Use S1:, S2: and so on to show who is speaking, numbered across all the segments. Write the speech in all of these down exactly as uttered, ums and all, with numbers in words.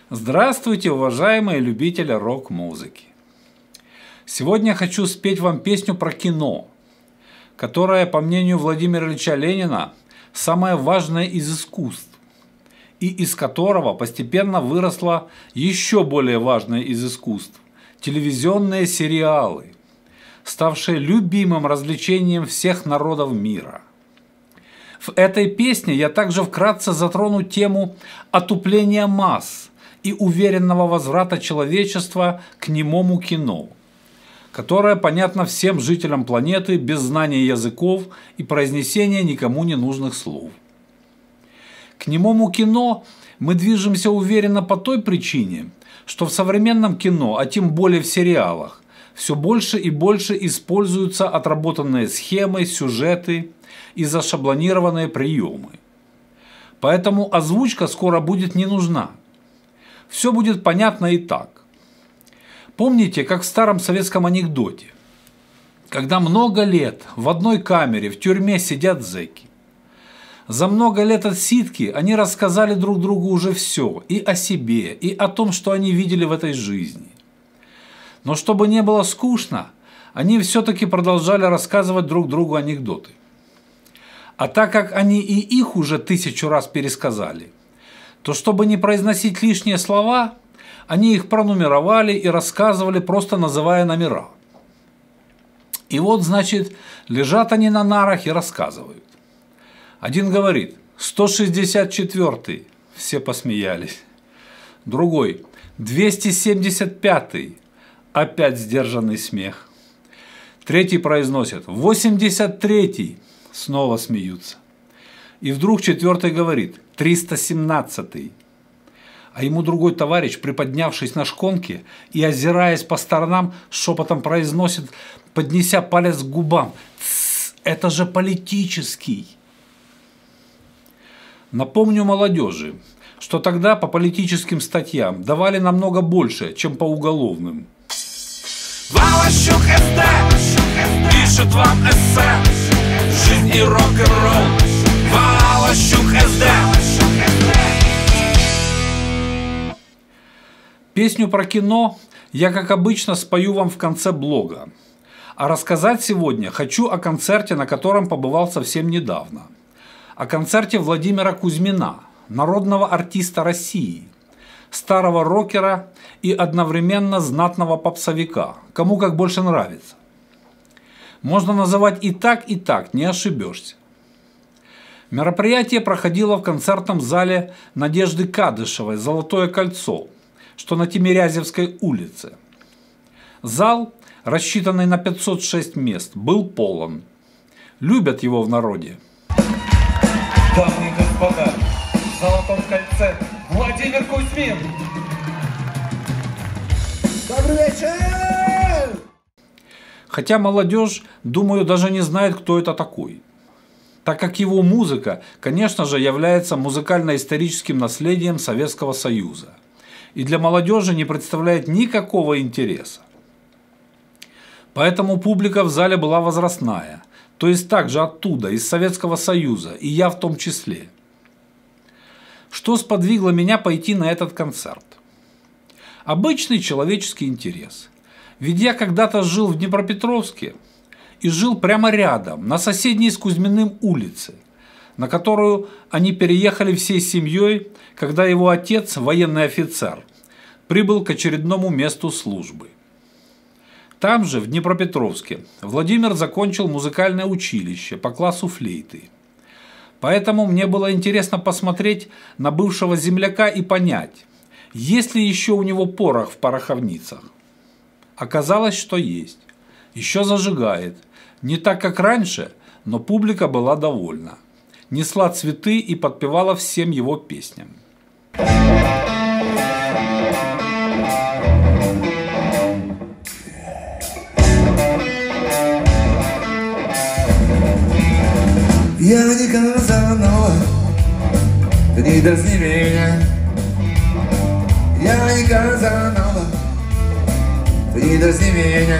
S1: Здравствуйте, уважаемые любители рок-музыки! Сегодня я хочу спеть вам песню про кино, которая, по мнению Владимира Ильича Ленина, самое важное из искусств, и из которого постепенно выросло еще более важное из искусств – телевизионные сериалы, ставшие любимым развлечением всех народов мира. В этой песне я также вкратце затрону тему отупления масс и уверенного возврата человечества к немому кино, которое понятно всем жителям планеты без знания языков и произнесения никому не нужных слов. К немому кино мы движемся уверенно по той причине, что в современном кино, а тем более в сериалах, все больше и больше используются отработанные схемы, сюжеты и зашаблонированные приемы. Поэтому озвучка скоро будет не нужна. Все будет понятно и так. Помните, как в старом советском анекдоте, когда много лет в одной камере в тюрьме сидят зэки. За много лет отсидки они рассказали друг другу уже все, и о себе, и о том, что они видели в этой жизни. Но чтобы не было скучно, они все-таки продолжали рассказывать друг другу анекдоты. А так как они и их уже тысячу раз пересказали, то чтобы не произносить лишние слова, они их пронумеровали и рассказывали, просто называя номера. И вот, значит, лежат они на нарах и рассказывают. Один говорит: сто шестьдесят четвёртый, все посмеялись. Другой: двести семьдесят пятый, опять сдержанный смех. Третий произносит: восемьдесят третий, снова смеются. И вдруг четвертый говорит: триста семнадцатый. А ему другой товарищ, приподнявшись на шконке и озираясь по сторонам, шепотом произносит, поднеся палец к губам: «Тссс, это же политический». Напомню молодежи, что тогда по политическим статьям давали намного больше, чем по уголовным.
S2: Валащук СД пишет вам эссе «Жизнь и рок-н-ролл». Валащук СД.
S1: Песню про кино я, как обычно, спою вам в конце блога. А рассказать сегодня хочу о концерте, на котором побывал совсем недавно. О концерте Владимира Кузьмина, народного артиста России, старого рокера и одновременно знатного попсовика, кому как больше нравится. Можно называть и так, и так, не ошибешься. Мероприятие проходило в концертном зале Надежды Кадышевой «Золотое кольцо», что на Тимирязевской улице. Зал, рассчитанный на пятьсот шесть мест, был полон. Любят его в народе.
S2: Дамы и господа, в «Золотом кольце» Владимир Кузьмин.
S3: Добрый вечер!
S1: Хотя молодежь, думаю, даже не знает, кто это такой. Так как его музыка, конечно же, является музыкально-историческим наследием Советского Союза. И для молодежи не представляет никакого интереса. Поэтому публика в зале была возрастная, то есть также оттуда, из Советского Союза, и я в том числе. Что сподвигло меня пойти на этот концерт? Обычный человеческий интерес. Ведь я когда-то жил в Днепропетровске и жил прямо рядом, на соседней с Кузьминым улице, на которую они переехали всей семьей, когда его отец, военный офицер, прибыл к очередному месту службы. Там же, в Днепропетровске, Владимир закончил музыкальное училище по классу флейты. Поэтому мне было интересно посмотреть на бывшего земляка и понять, есть ли еще у него порох в пороховницах. Оказалось, что есть. Еще зажигает. Не так, как раньше, но публика была довольна. Несла цветы и подпевала всем его песням.
S3: Я не Казанова, ты не дразни меня. Я не Казанова, ты не дразни меня.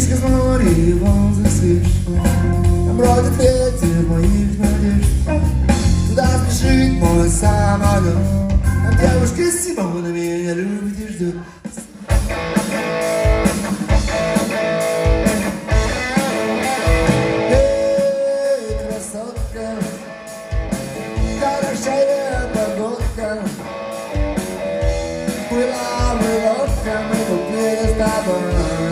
S3: Близко с моря волны слышно, там бродит ветер моих надежд. Туда спешит мой самолет, там девушка Симона меня любит и ждет. Эй, красотка, хорошая погодка, была лодка, мы купили с тобой.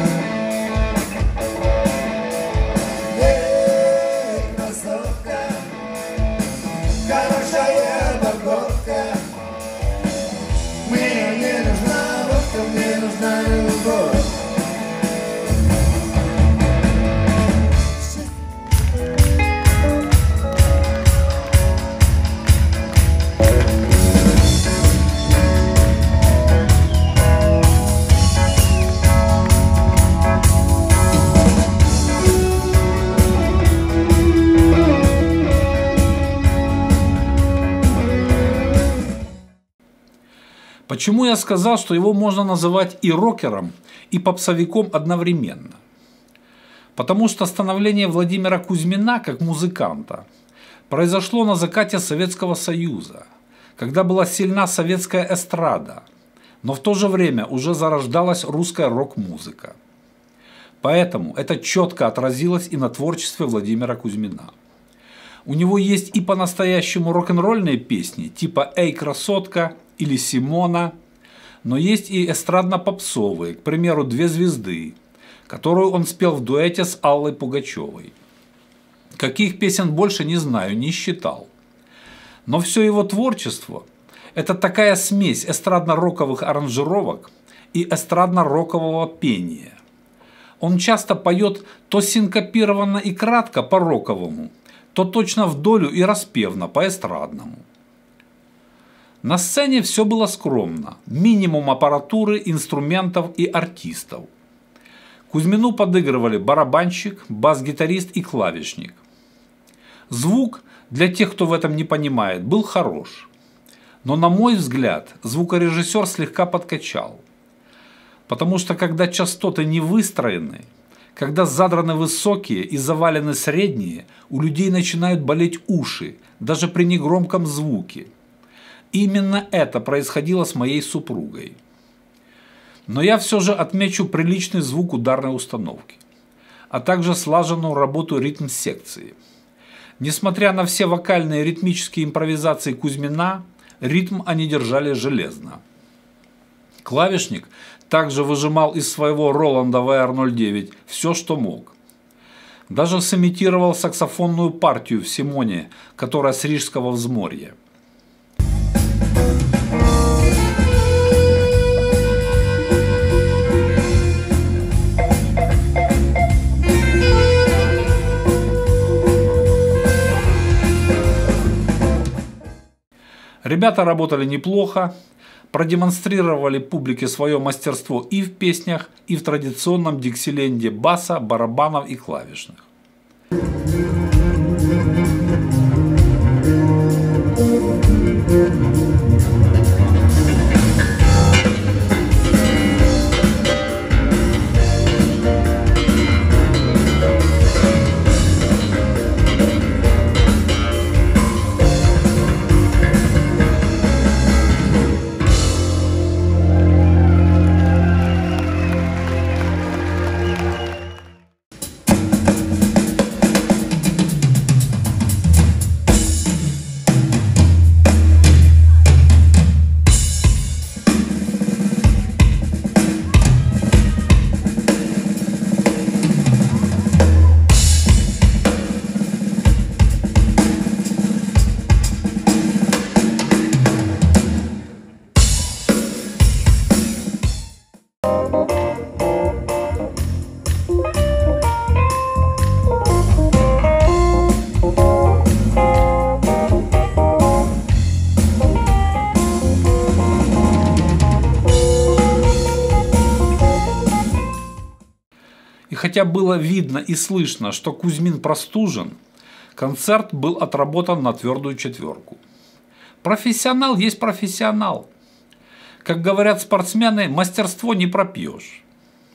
S3: Мне не нужна водка, мне нужна любовь.
S1: Почему я сказал, что его можно называть и рокером, и попсовиком одновременно? Потому что становление Владимира Кузьмина как музыканта произошло на закате Советского Союза, когда была сильна советская эстрада, но в то же время уже зарождалась русская рок-музыка. Поэтому это четко отразилось и на творчестве Владимира Кузьмина. У него есть и по-настоящему рок-н-ролльные песни, типа «Эй, красотка» или «Симона», но есть и эстрадно-попсовые, к примеру, «Две звезды», которую он спел в дуэте с Аллой Пугачевой. Каких песен больше не знаю, не считал. Но все его творчество – это такая смесь эстрадно-роковых аранжировок и эстрадно-рокового пения. Он часто поет то синкопированно и кратко по-роковому, то точно в долю и распевно по-эстрадному. На сцене все было скромно, минимум аппаратуры, инструментов и артистов. Кузьмину подыгрывали барабанщик, бас-гитарист и клавишник. Звук, для тех, кто в этом не понимает, был хорош. Но, на мой взгляд, звукорежиссер слегка подкачал. Потому что, когда частоты не выстроены, когда задраны высокие и завалены средние, у людей начинают болеть уши, даже при негромком звуке. Именно это происходило с моей супругой. Но я все же отмечу приличный звук ударной установки, а также слаженную работу ритм-секции. Несмотря на все вокальные ритмические импровизации Кузьмина, ритм они держали железно. Клавишник также выжимал из своего Роланда вэ эр ноль девять все, что мог. Даже сымитировал саксофонную партию в «Симоне», которая с Рижского взморья. Ребята работали неплохо, продемонстрировали публике свое мастерство и в песнях, и в традиционном диксиленде баса, барабанов и клавишных. И хотя было видно и слышно, что Кузьмин простужен, концерт был отработан на твердую четверку. Профессионал есть профессионал. Как говорят спортсмены, мастерство не пропьешь.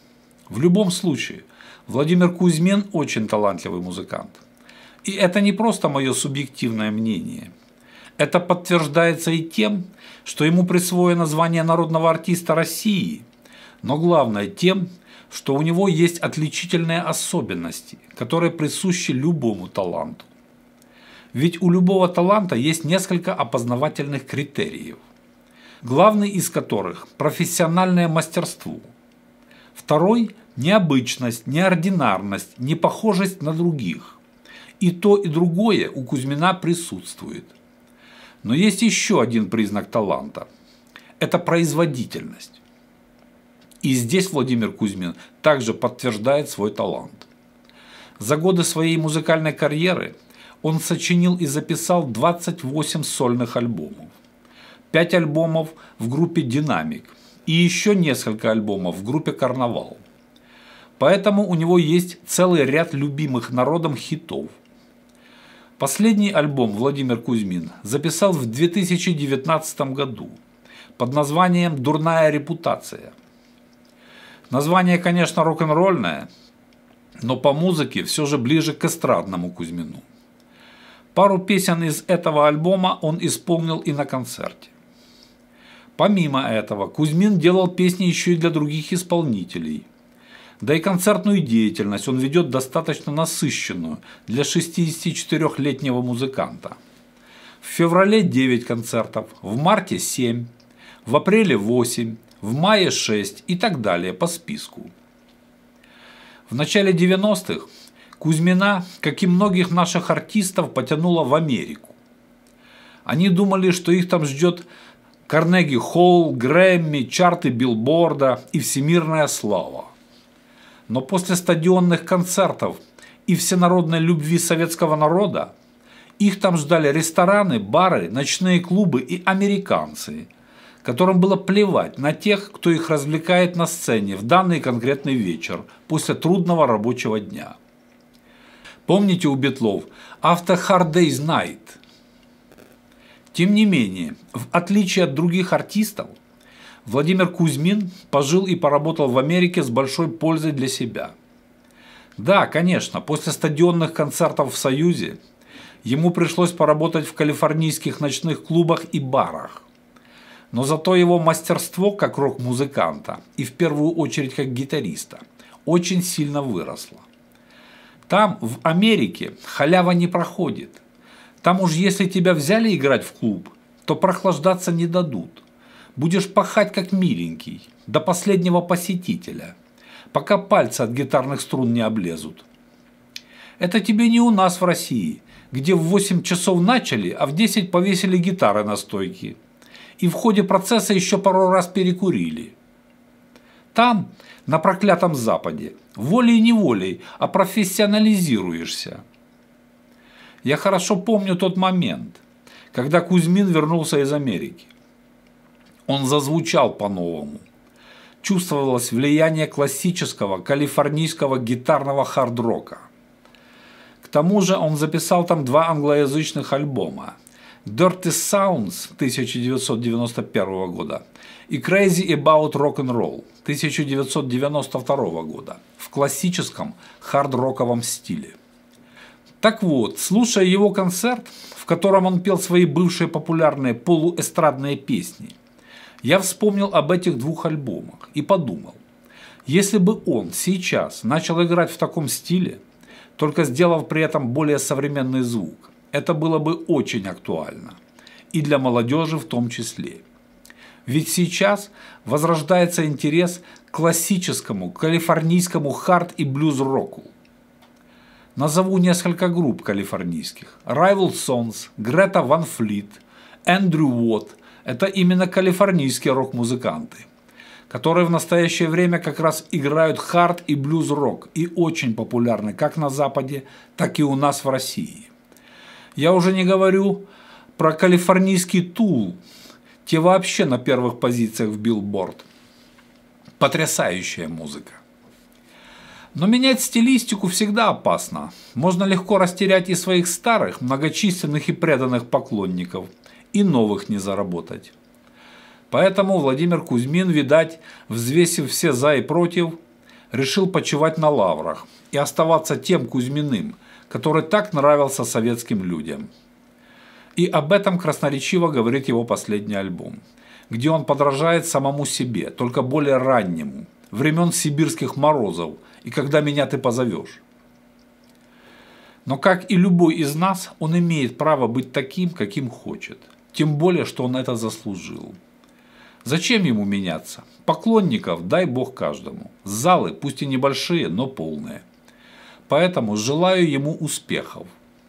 S1: В любом случае, Владимир Кузьмин очень талантливый музыкант. И это не просто мое субъективное мнение. Это подтверждается и тем, что ему присвоено звание народного артиста России, но главное тем, что у него есть отличительные особенности, которые присущи любому таланту. Ведь у любого таланта есть несколько опознавательных критериев, главный из которых – профессиональное мастерство. Второй – необычность, неординарность, непохожесть на других. И то, и другое у Кузьмина присутствует. Но есть еще один признак таланта – это производительность. И здесь Владимир Кузьмин также подтверждает свой талант. За годы своей музыкальной карьеры он сочинил и записал двадцать восемь сольных альбомов, пять альбомов в группе «Динамик» и еще несколько альбомов в группе «Карнавал». Поэтому у него есть целый ряд любимых народом хитов. Последний альбом Владимир Кузьмин записал в две тысячи девятнадцатом году под названием «Дурная репутация». Название, конечно, рок-н-ролльное, но по музыке все же ближе к эстрадному Кузьмину. Пару песен из этого альбома он исполнил и на концерте. Помимо этого, Кузьмин делал песни еще и для других исполнителей. Да и концертную деятельность он ведет достаточно насыщенную для шестидесятичетырёхлетнего музыканта. В феврале девять концертов, в марте семь, в апреле восемь, в мае шесть и так далее по списку. В начале девяностых Кузьмина, как и многих наших артистов, потянуло в Америку. Они думали, что их там ждет Карнеги Холл, Грэмми, чарты Билборда и всемирная слава. Но после стадионных концертов и всенародной любви советского народа их там ждали рестораны, бары, ночные клубы и американцы, которым было плевать на тех, кто их развлекает на сцене в данный конкретный вечер после трудного рабочего дня. Помните у Битлов «After Hard Day's Night»? Тем не менее, в отличие от других артистов, Владимир Кузьмин пожил и поработал в Америке с большой пользой для себя. Да, конечно, после стадионных концертов в Союзе ему пришлось поработать в калифорнийских ночных клубах и барах. Но зато его мастерство как рок-музыканта и в первую очередь как гитариста очень сильно выросло. Там, в Америке, халява не проходит. Там уж если тебя взяли играть в клуб, то прохлаждаться не дадут. Будешь пахать как миленький, до последнего посетителя, пока пальцы от гитарных струн не облезут. Это тебе не у нас в России, где в восемь часов начали, а в десять повесили гитары на стойке. И в ходе процесса еще пару раз перекурили. Там, на проклятом Западе, волей-неволей опрофессионализируешься. Я хорошо помню тот момент, когда Кузьмин вернулся из Америки. Он зазвучал по-новому. Чувствовалось влияние классического калифорнийского гитарного хард-рока. К тому же он записал там два англоязычных альбома «Dirty Sounds» тысяча девятьсот девяносто первого года и «Crazy About Rock'n'Roll» тысяча девятьсот девяносто второго года в классическом хард-роковом стиле. Так вот, слушая его концерт, в котором он пел свои бывшие популярные полуэстрадные песни, я вспомнил об этих двух альбомах и подумал, если бы он сейчас начал играть в таком стиле, только сделав при этом более современный звук, это было бы очень актуально. И для молодежи в том числе. Ведь сейчас возрождается интерес к классическому калифорнийскому хард- и блюз-року. Назову несколько групп калифорнийских. Rival Sons, Greta Van Fleet, Andrew Watt – это именно калифорнийские рок-музыканты, которые в настоящее время как раз играют хард- и блюз-рок и очень популярны как на Западе, так и у нас в России. Я уже не говорю про калифорнийский Tool, те вообще на первых позициях в Billboard. Потрясающая музыка. Но менять стилистику всегда опасно. Можно легко растерять и своих старых, многочисленных и преданных поклонников, и новых не заработать. Поэтому Владимир Кузьмин, видать, взвесив все за и против, решил почивать на лаврах и оставаться тем Кузьминым, который так нравился советским людям. И об этом красноречиво говорит его последний альбом, где он подражает самому себе, только более раннему, времен сибирских морозов и «Когда меня ты позовешь». Но как и любой из нас, он имеет право быть таким, каким хочет, тем более, что он это заслужил. Зачем ему меняться? Поклонников дай бог каждому. Залы, пусть и небольшие, но полные. Поэтому желаю ему успехов.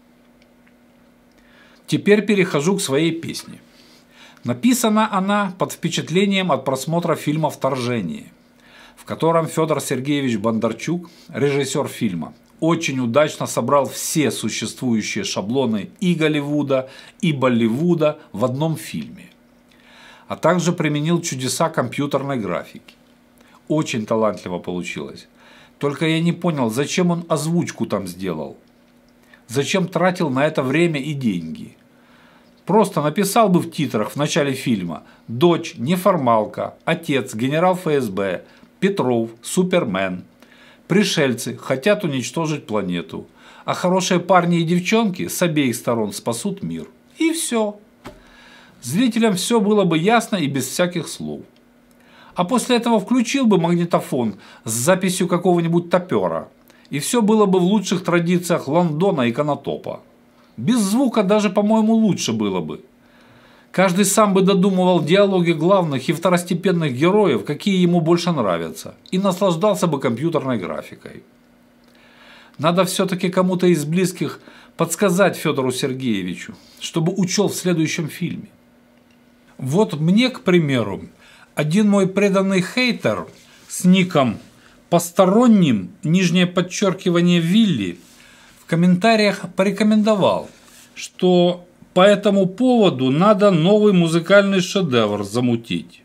S1: Теперь перехожу к своей песне. Написана она под впечатлением от просмотра фильма «Вторжение», в котором Федор Сергеевич Бондарчук, режиссер фильма, очень удачно собрал все существующие шаблоны и Голливуда, и Болливуда в одном фильме, а также применил чудеса компьютерной графики. Очень талантливо получилось. Только я не понял, зачем он озвучку там сделал. Зачем тратил на это время и деньги. Просто написал бы в титрах в начале фильма: «Дочь, неформалка, отец, генерал эф эс бэ, Петров, Супермен. Пришельцы хотят уничтожить планету, а хорошие парни и девчонки с обеих сторон спасут мир». И все. Зрителям все было бы ясно и без всяких слов. А после этого включил бы магнитофон с записью какого-нибудь топера, и все было бы в лучших традициях Лондона и Конотопа. Без звука даже, по-моему, лучше было бы. Каждый сам бы додумывал диалоги главных и второстепенных героев, какие ему больше нравятся, и наслаждался бы компьютерной графикой. Надо все-таки кому-то из близких подсказать Федору Сергеевичу, чтобы учел в следующем фильме. Вот мне, к примеру, один мой преданный хейтер с ником «Посторонним», нижнее подчеркивание Вилли, в комментариях порекомендовал, что по этому поводу надо новый музыкальный шедевр замутить.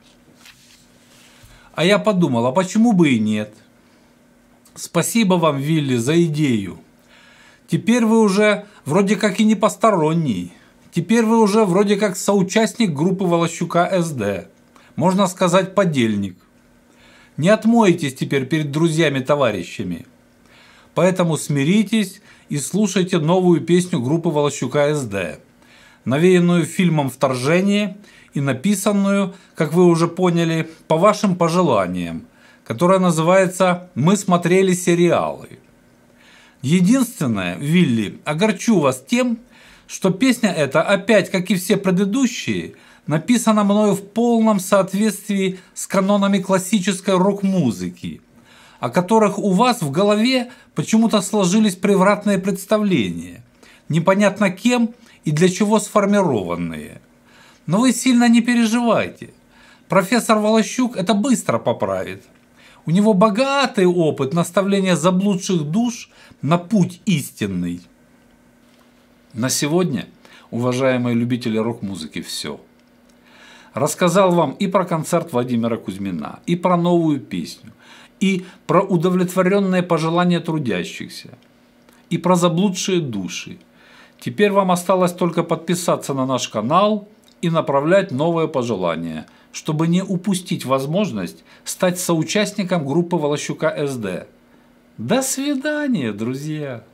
S1: А я подумал, а почему бы и нет? Спасибо вам, Вилли, за идею. Теперь вы уже вроде как и не посторонний. Теперь вы уже вроде как соучастник группы Волощука эс дэ. Можно сказать, подельник. Не отмоетесь теперь перед друзьями-товарищами. Поэтому смиритесь и слушайте новую песню группы Волощука эс дэ, навеянную фильмом «Вторжение» и написанную, как вы уже поняли, по вашим пожеланиям, которая называется «Мы смотрели сериалы». Единственное, Вилли, огорчу вас тем, что песня эта опять, как и все предыдущие, написана мною в полном соответствии с канонами классической рок-музыки, о которых у вас в голове почему-то сложились превратные представления, непонятно кем и для чего сформированные. Но вы сильно не переживайте. Профессор Волощук это быстро поправит. У него богатый опыт наставления заблудших душ на путь истинный. На сегодня, уважаемые любители рок-музыки, все. Рассказал вам и про концерт Владимира Кузьмина, и про новую песню, и про удовлетворенные пожелания трудящихся, и про заблудшие души. Теперь вам осталось только подписаться на наш канал и направлять новые пожелания, чтобы не упустить возможность стать соучастником группы Волощука эс дэ. До свидания, друзья!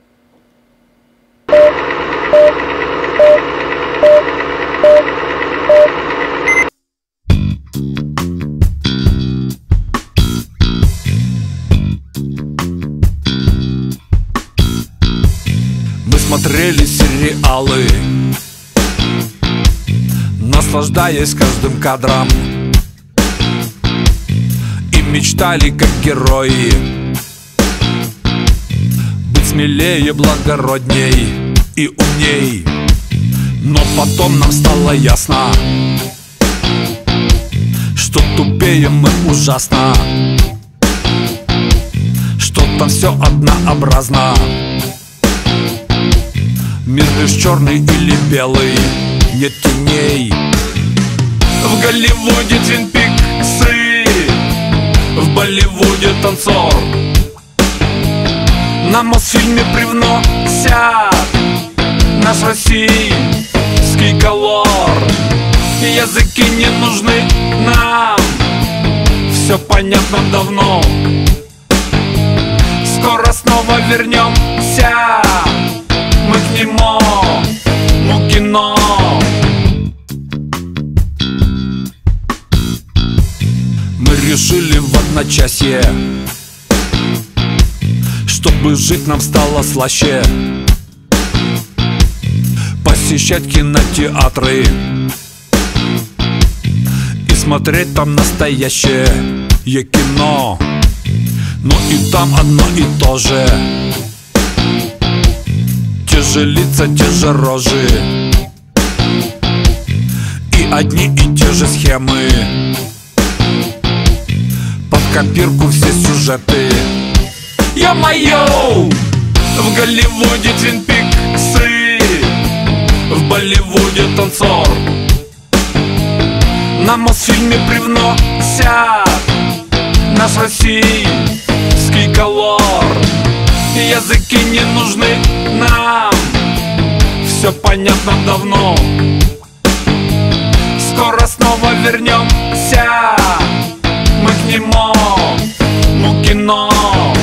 S2: Мы смотрели сериалы, наслаждаясь каждым кадром, и мечтали, как герои, быть смелее, благородней и умней. Но потом нам стало ясно, что тупеем мы ужасно, что там все однообразно. Мир лишь черный или белый, нет теней. В Голливуде Твин Пиксы, в Болливуде танцор. На Мосфильме привносят наш российский колор. Языки не нужны нам, все понятно давно. Скоро снова вернемся мы к нему, му кино. Мы решили в одночасье, чтобы жить нам стало слаще, посещать кинотеатры и смотреть там настоящее кино. Но и там одно и то же, те же лица, те же рожи и одни и те же схемы, под копирку все сюжеты. Ё-моё! В Голливуде Твин Пиксы, в Болливуде танцор. На Мосфильме привносят наш российский колор. Языки не нужны нам, все понятно давно. Скоро снова вернемся мы к нему, му кино.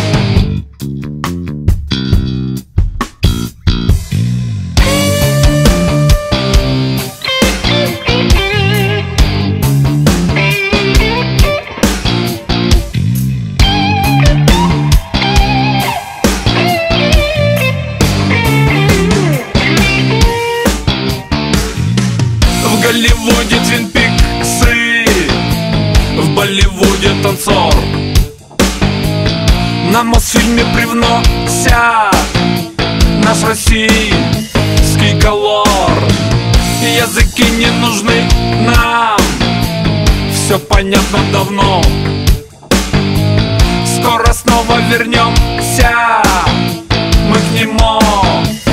S2: В Голливуде Твин Пиксы, в Болливуде танцор. На Мосфильме привносят наш российский колор. Языки не нужны нам, все понятно давно. Скоро снова вернемся мы к нему,